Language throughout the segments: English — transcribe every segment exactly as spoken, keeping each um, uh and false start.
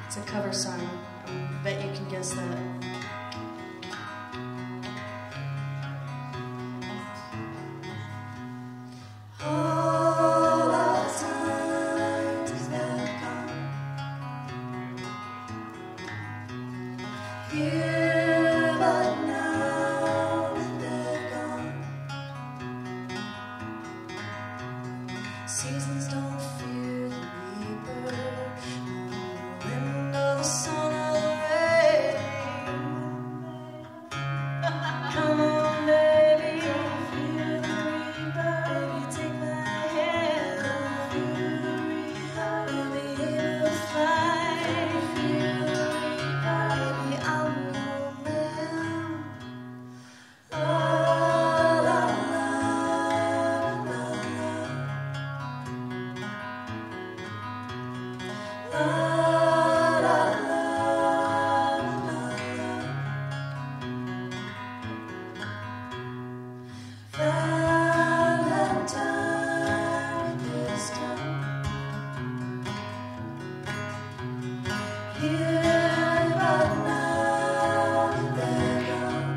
It's a cover song. I bet you can guess that. Here, but now that they're gone, seasons don't fear the reaper, the wind or the sun or the rain. Come on, baby, feel the reaper. Baby, take my hand, don't feel the reaper. We'll be able to fly. Feel the reaper, baby, I'm your man. La la la la la. La la la la la. Valentine is done. Here, but now they're gone.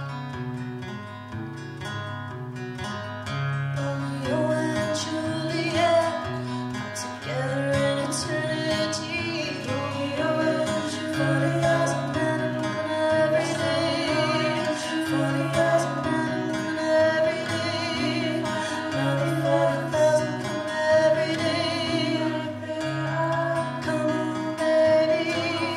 Romeo and Juliet are together in eternity. Romeo and Juliet, forty years of man and woman every day. Forty years of man and woman every day. Another forty thousand come every day. Come on, baby.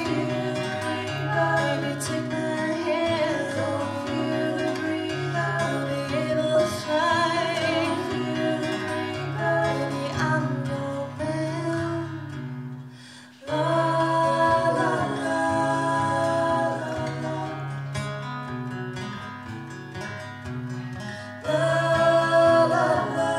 Baby, take my hand. Don't feel the breeze. I'll be able to fly. Feel the breeze. Baby, I'm your man. La la la la la. La la la la.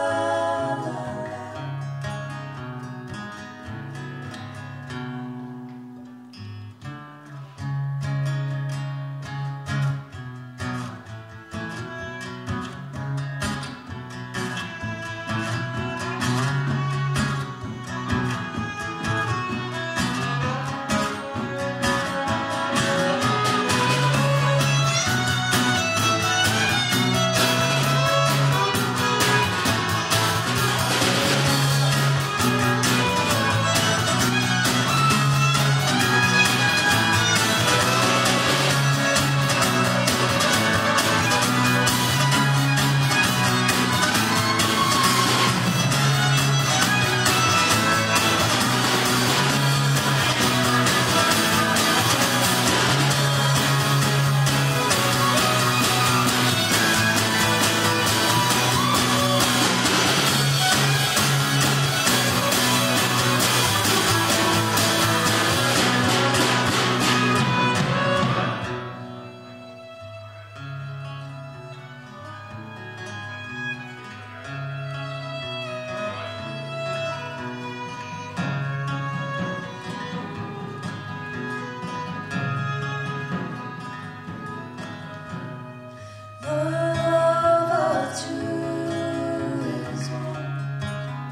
Love of two is one.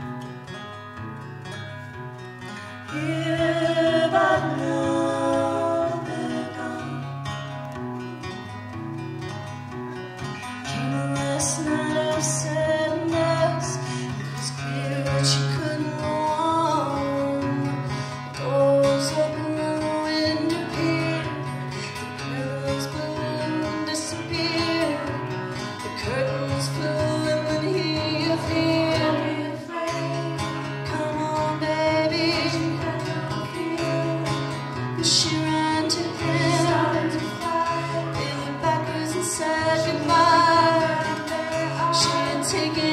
Here, but now they're gone. Came a last night of sadness. It was clear that she couldn't go on. The door was open and the wind appeared. The candles blew and disappeared. The curtains flew and then he appeared. Come on, baby. And she ran to him. They looked backwards and said goodbye. She had taken